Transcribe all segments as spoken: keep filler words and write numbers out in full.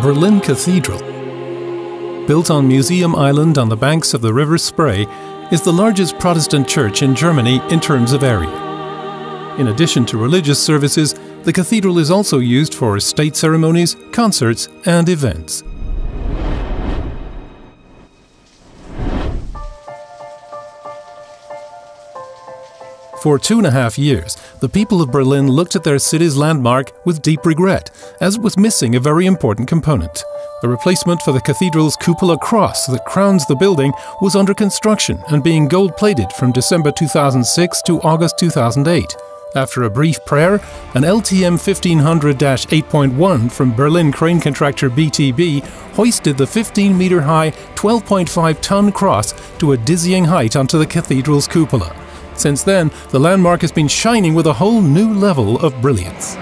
Berlin Cathedral. Built on Museum Island on the banks of the River Spree, is the largest Protestant church in Germany in terms of area. In addition to religious services, the cathedral is also used for state ceremonies, concerts, and events. For two and a half years, the people of Berlin looked at their city's landmark with deep regret, as it was missing a very important component. The replacement for the cathedral's cupola cross that crowns the building was under construction and being gold-plated from December two thousand six to August two thousand eight. After a brief prayer, an L T M fifteen hundred dash eight point one from Berlin crane contractor B T B hoisted the fifteen meter high, twelve point five ton cross to a dizzying height onto the cathedral's cupola. Since then, the landmark has been shining with a whole new level of brilliance.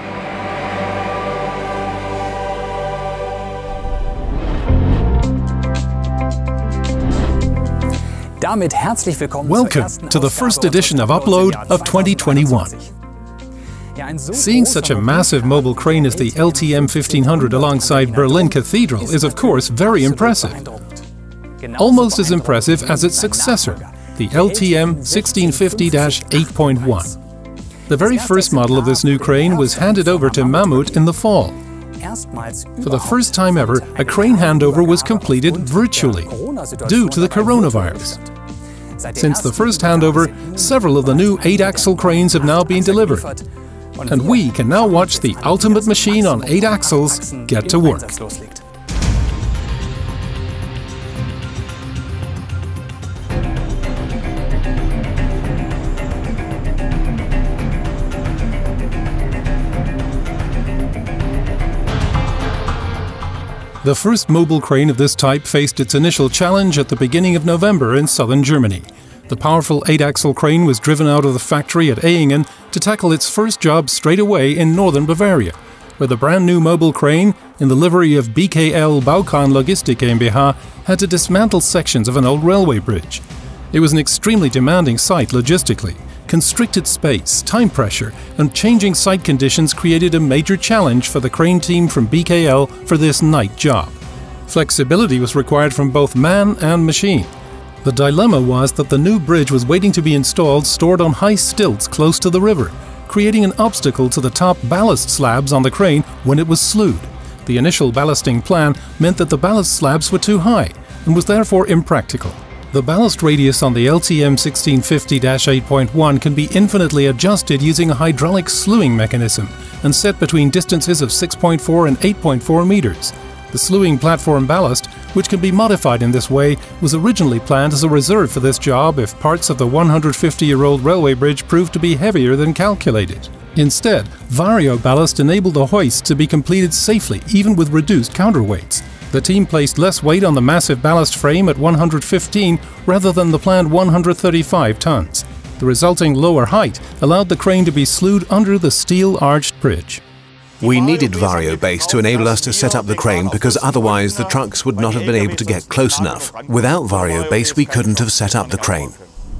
Welcome to the first edition of Upload of twenty twenty-one. Seeing such a massive mobile crane as the L T M fifteen hundred alongside Berlin Cathedral is of course very impressive. Almost as impressive as its successor, the L T M sixteen fifty dash eight point one. The very first model of this new crane was handed over to Mammut in the fall. For the first time ever, a crane handover was completed virtually, due to the coronavirus. Since the first handover, several of the new eight-axle cranes have now been delivered, and we can now watch the ultimate machine on eight axles get to work. The first mobile crane of this type faced its initial challenge at the beginning of November in southern Germany. The powerful eight-axle crane was driven out of the factory at Ehingen to tackle its first job straight away in northern Bavaria, where the brand new mobile crane, in the livery of B K L Baukran Logistik GmbH, had to dismantle sections of an old railway bridge. It was an extremely demanding site logistically. Constricted space, time pressure, and changing site conditions created a major challenge for the crane team from B K L for this night job. Flexibility was required from both man and machine. The dilemma was that the new bridge was waiting to be installed stored on high stilts close to the river, creating an obstacle to the top ballast slabs on the crane when it was slewed. The initial ballasting plan meant that the ballast slabs were too high and was therefore impractical. The ballast radius on the L T M sixteen fifty dash eight point one can be infinitely adjusted using a hydraulic slewing mechanism and set between distances of six point four and eight point four meters. The slewing platform ballast, which can be modified in this way, was originally planned as a reserve for this job if parts of the one hundred fifty year old railway bridge proved to be heavier than calculated. Instead, vario ballast enabled the hoist to be completed safely even with reduced counterweights. The team placed less weight on the massive ballast frame at one hundred fifteen rather than the planned one hundred thirty-five tons. The resulting lower height allowed the crane to be slewed under the steel-arched bridge. We needed vario base to enable us to set up the crane because otherwise the trucks would not have been able to get close enough. Without vario base we couldn't have set up the crane.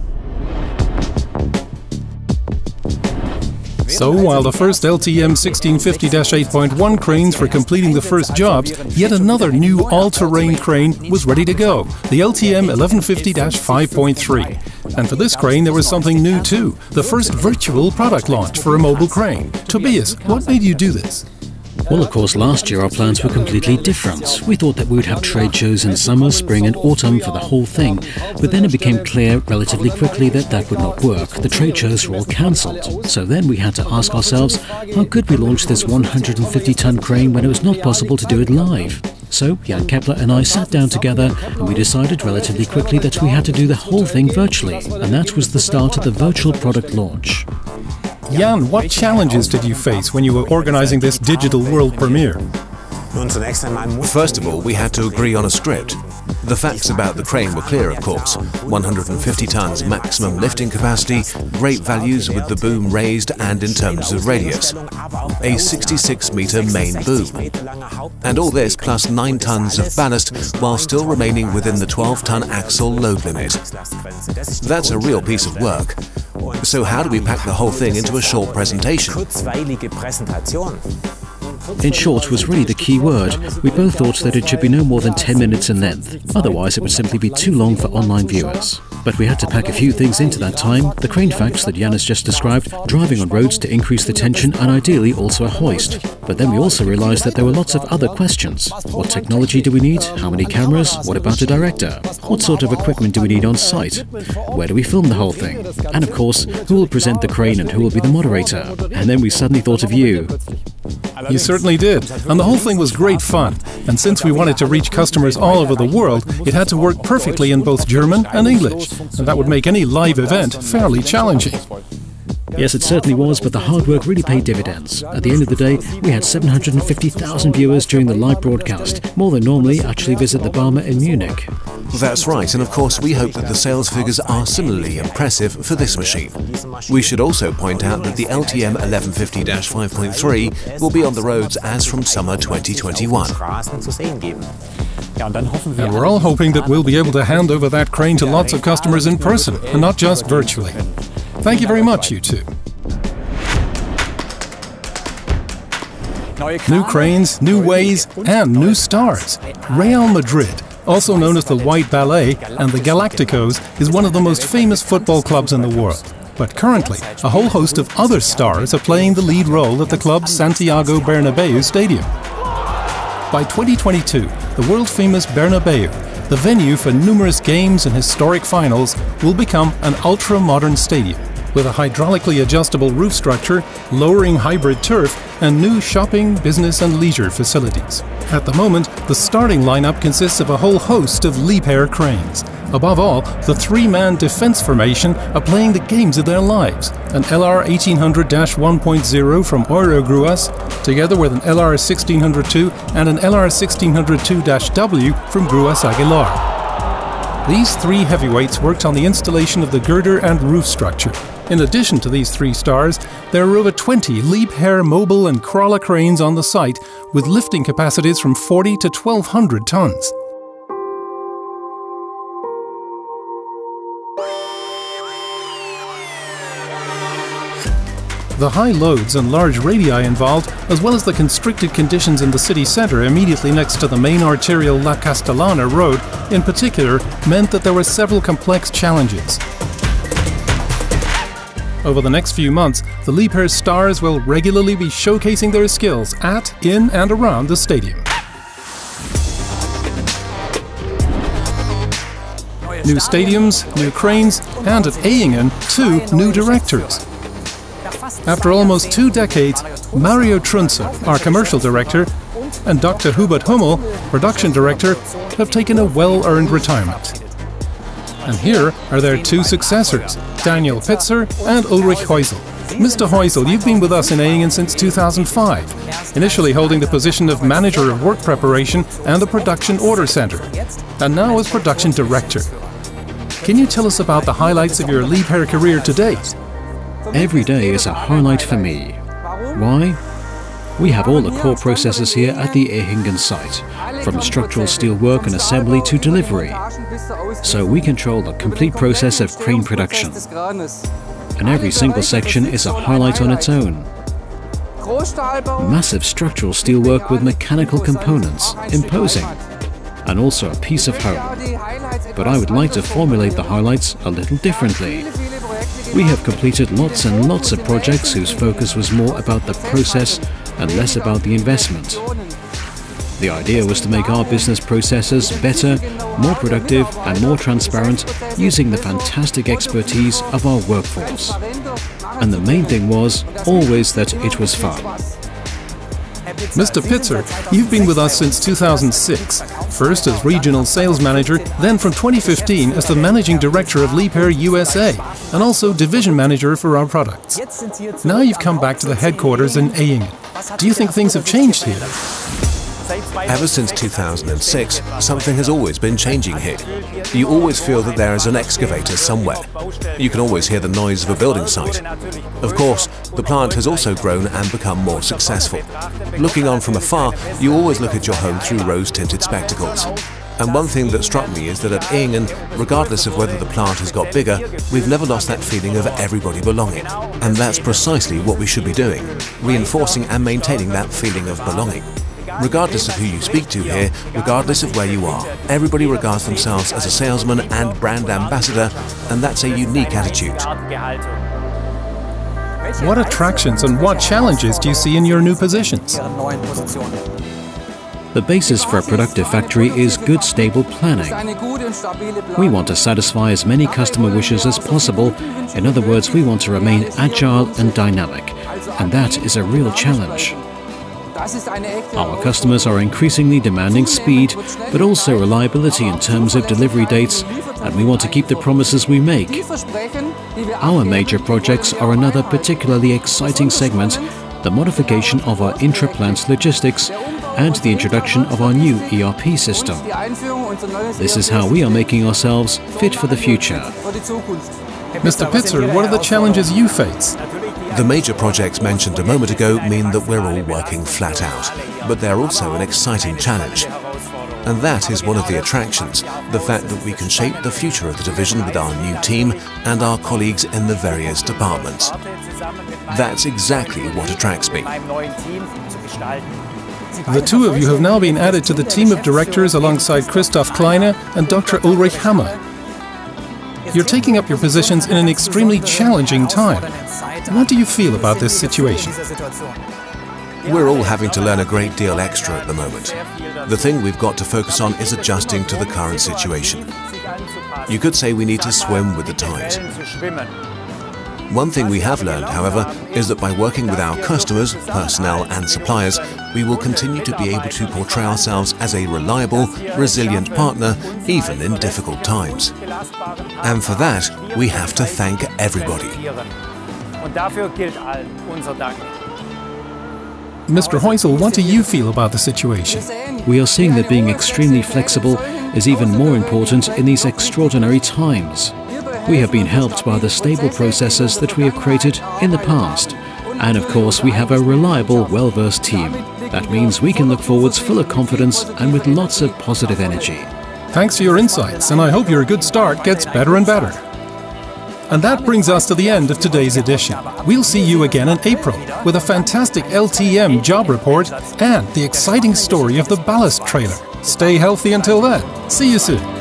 So, while the first L T M sixteen fifty dash eight point one cranes were completing the first jobs, yet another new all-terrain crane was ready to go, the L T M eleven fifty dash five point three. And for this crane there was something new too, the first virtual product launch for a mobile crane. Tobias, what made you do this? Well, of course, last year our plans were completely different. We thought that we would have trade shows in summer, spring and autumn for the whole thing, but then it became clear relatively quickly that that would not work. The trade shows were all cancelled. So then we had to ask ourselves, how could we launch this one hundred fifty ton crane when it was not possible to do it live? So Jan Kepler and I sat down together and we decided relatively quickly that we had to do the whole thing virtually, and that was the start of the virtual product launch. Jan, what challenges did you face when you were organizing this digital world premiere? First of all, we had to agree on a script. The facts about the crane were clear, of course. one hundred fifty tons maximum lifting capacity, great values with the boom raised and in terms of radius. A sixty-six meter main boom. And all this plus nine tons of ballast while still remaining within the twelve ton axle load limit. That's a real piece of work. So how do we pack the whole thing into a short presentation? In short was really the key word. We both thought that it should be no more than ten minutes in length, otherwise it would simply be too long for online viewers. But we had to pack a few things into that time, the crane facts that Jan has just described, driving on roads to increase the tension and ideally also a hoist. But then we also realized that there were lots of other questions. What technology do we need? How many cameras? What about a director? What sort of equipment do we need on site? Where do we film the whole thing? And of course, who will present the crane and who will be the moderator? And then we suddenly thought of you. You certainly did, and the whole thing was great fun. And since we wanted to reach customers all over the world, it had to work perfectly in both German and English, and that would make any live event fairly challenging. Yes, it certainly was, but the hard work really paid dividends. At the end of the day, we had seven hundred fifty thousand viewers during the live broadcast, more than normally actually visit the Barmer in Munich. That's right, and of course we hope that the sales figures are similarly impressive for this machine. We should also point out that the L T M eleven fifty dash five point three will be on the roads as from summer twenty twenty-one. And we're all hoping that we'll be able to hand over that crane to lots of customers in person, and not just virtually. Thank you very much, you two. New cranes, new ways, and new stars. Real Madrid, also known as the White Ballet and the Galacticos, is one of the most famous football clubs in the world. But currently, a whole host of other stars are playing the lead role at the club's Santiago Bernabéu stadium. By twenty twenty-two, the world-famous Bernabéu, the venue for numerous games and historic finals, will become an ultra-modern stadium with a hydraulically adjustable roof structure, lowering hybrid turf, and new shopping, business and leisure facilities. At the moment, the starting lineup consists of a whole host of Liebherr cranes. Above all, the three-man defense formation are playing the games of their lives. An L R eighteen hundred dash one point oh from Eurogruas, together with an L R sixteen oh two and an L R sixteen oh two dash W from Gruas Aguilar. These three heavyweights worked on the installation of the girder and roof structure. In addition to these three stars, there are over twenty Liebherr mobile and crawler cranes on the site with lifting capacities from forty to twelve hundred tons. The high loads and large radii involved, as well as the constricted conditions in the city centre immediately next to the main arterial La Castellana road, in particular, meant that there were several complex challenges. Over the next few months, the Liebherr stars will regularly be showcasing their skills at, in and around the stadium. New stadiums, new cranes, and at Eyingen, two new directors. After almost two decades, Mario Trunze, our commercial director, and Doctor Hubert Hummel, production director, have taken a well-earned retirement. And here are their two successors, Daniel Pitzer and Ulrich Heusel. Mister Heusel, you've been with us in Eyingen since two thousand five, initially holding the position of manager of work preparation and the production order center, and now as production director. Can you tell us about the highlights of your Liebherr career to date? Every day is a highlight for me. Why? We have all the core processes here at the Eyingen site, from structural steel work and assembly to delivery. So we control the complete process of crane production. And every single section is a highlight on its own. Massive structural steel work with mechanical components, imposing, and also a piece of home. But I would like to formulate the highlights a little differently. We have completed lots and lots of projects whose focus was more about the process and less about the investment. The idea was to make our business processes better, more productive and more transparent using the fantastic expertise of our workforce. And the main thing was always that it was fun. Mister Pitzer, you've been with us since two thousand six, first as regional sales manager, then from twenty fifteen as the managing director of Liebherr U S A, and also division manager for our products. Now you've come back to the headquarters in Eyingen. Do you think things have changed here? Ever since two thousand six, something has always been changing here. You always feel that there is an excavator somewhere. You can always hear the noise of a building site. Of course, the plant has also grown and become more successful. Looking on from afar, you always look at your home through rose-tinted spectacles. And one thing that struck me is that at Ehingen, regardless of whether the plant has got bigger, we've never lost that feeling of everybody belonging. And that's precisely what we should be doing, reinforcing and maintaining that feeling of belonging. Regardless of who you speak to here, regardless of where you are, everybody regards themselves as a salesman and brand ambassador, and that's a unique attitude. What attractions and what challenges do you see in your new positions? The basis for a productive factory is good, stable planning. We want to satisfy as many customer wishes as possible. In other words, we want to remain agile and dynamic, and that is a real challenge. Our customers are increasingly demanding speed, but also reliability in terms of delivery dates, and we want to keep the promises we make. Our major projects are another particularly exciting segment, the modification of our intra-plant logistics and the introduction of our new E R P system. This is how we are making ourselves fit for the future. Mister Pitzer, what are the challenges you face? The major projects mentioned a moment ago mean that we're all working flat out, but they're also an exciting challenge. And that is one of the attractions, the fact that we can shape the future of the division with our new team and our colleagues in the various departments. That's exactly what attracts me. The two of you have now been added to the team of directors alongside Christoph Kleine and Doctor Ulrich Hammer. You're taking up your positions in an extremely challenging time. What do you feel about this situation? We're all having to learn a great deal extra at the moment. The thing we've got to focus on is adjusting to the current situation. You could say we need to swim with the tide. One thing we have learned, however, is that by working with our customers, personnel and suppliers, we will continue to be able to portray ourselves as a reliable, resilient partner, even in difficult times. And for that, we have to thank everybody. Mister Heusel, what do you feel about the situation? We are seeing that being extremely flexible is even more important in these extraordinary times. We have been helped by the stable processes that we have created in the past. And of course, we have a reliable, well-versed team. That means we can look forwards full of confidence and with lots of positive energy. Thanks for your insights, and I hope your good start gets better and better. And that brings us to the end of today's edition. We'll see you again in April with a fantastic L T M job report and the exciting story of the ballast trailer. Stay healthy until then. See you soon.